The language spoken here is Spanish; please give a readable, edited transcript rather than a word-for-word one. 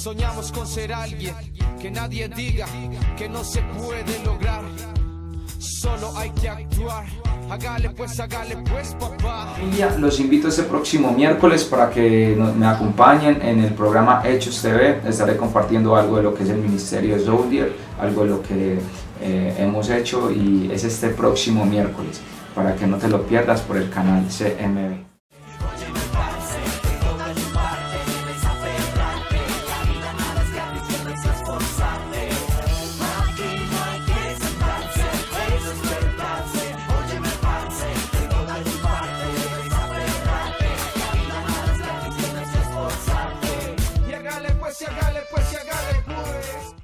Soñamos con ser alguien, que nadie diga que no se puede lograr. Solo hay que actuar. Hágale pues, papá. Los invito este próximo miércoles para que me acompañen en el programa Hechos TV. Estaré compartiendo algo de lo que es el ministerio Zodiac, algo de lo que hemos hecho, y es este próximo miércoles, para que no te lo pierdas por el canal CMB.